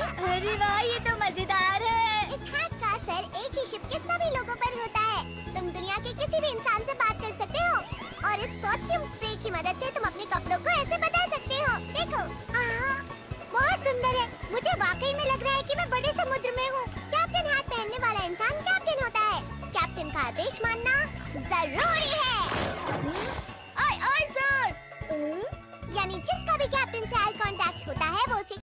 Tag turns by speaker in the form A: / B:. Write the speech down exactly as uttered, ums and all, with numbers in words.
A: अरे वाह, ये तो मजेदार है।
B: इस हैक का असर एक ही शिप के सभी लोगों पर होता है। तुम दुनिया के किसी भी इंसान से बात कर सकते हो और इस परफ्यूम स्प्रे की मदद से तुम अपने कपड़ों को ऐसे बदल सकते हो। देखो, बहुत सुंदर है। मुझे वाकई में लग रहा है कि मैं बड़े समुद्र में हूँ। कैप्टन हैट पहनने वाला इंसान कैप्टन होता है। कैप्टन का आदेश मानना